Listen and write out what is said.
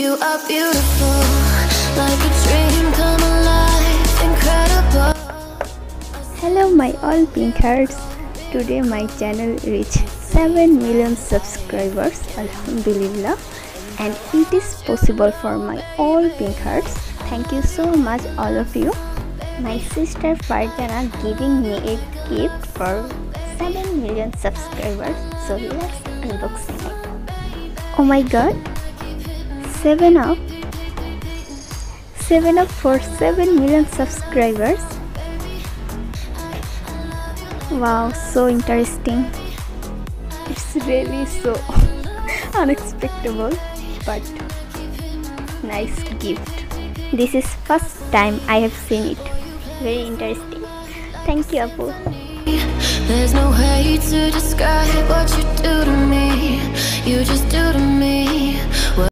You are beautiful, like a dream come alive, incredible. Hello my all pink hearts. Today my channel reached 7 million subscribers, Alhamdulillah, and it is possible for my all pink hearts. Thank you so much all of you. My sister Farjana giving me a gift for 7 million subscribers, so let's unbox it. Oh my god, 7up for 7 million subscribers. Wow, so interesting. It's really so unexpected, but nice gift. This is first time I have seen it. Very interesting. Thank you, Apu. There's no way to describe what you do to me. You just do to me.